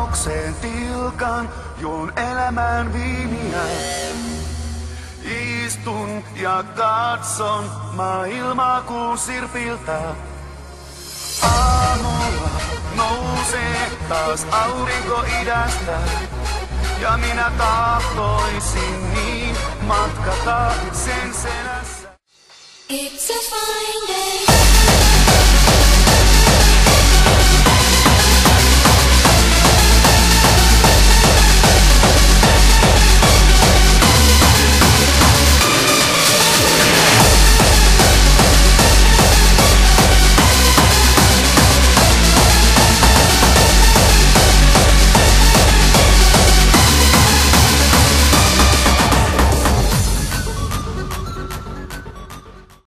luokseen tilkan, juon elämän viiniä. Istun ja katson maailmaa kuun sirpiltä. Aamulla nousee taas aurinko idästä. Ja minä tahtoisin niin matkata sen selässä. It's a fine